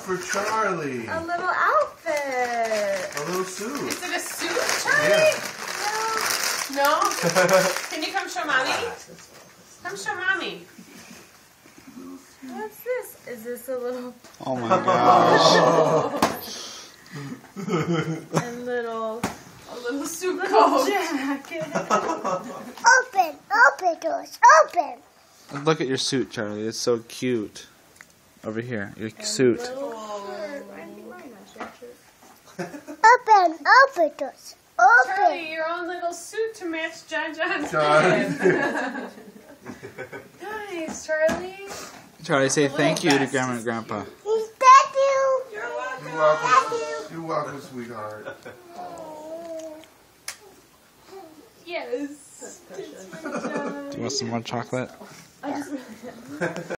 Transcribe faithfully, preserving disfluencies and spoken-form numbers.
for Charlie. A little outfit. A little suit. Is it a suit, Charlie? Yeah. No? No? Can you come show mommy? Come show mommy. What's this? Is this a little... Oh my gosh. and little... A little suit little coat. jacket. Open, open doors, open. Look at your suit, Charlie. It's so cute. Over here, your suit. Little shirt. Why aren't you wearing that shirt? Open, open doors, open. Charlie, your own little suit to match John John's John. head. Nice, Charlie. Charlie, say thank you to vest. Grandma and Grandpa. Thank you. You're welcome. You're welcome. You're welcome, sweetheart. Yes. Do you want some more chocolate? I just...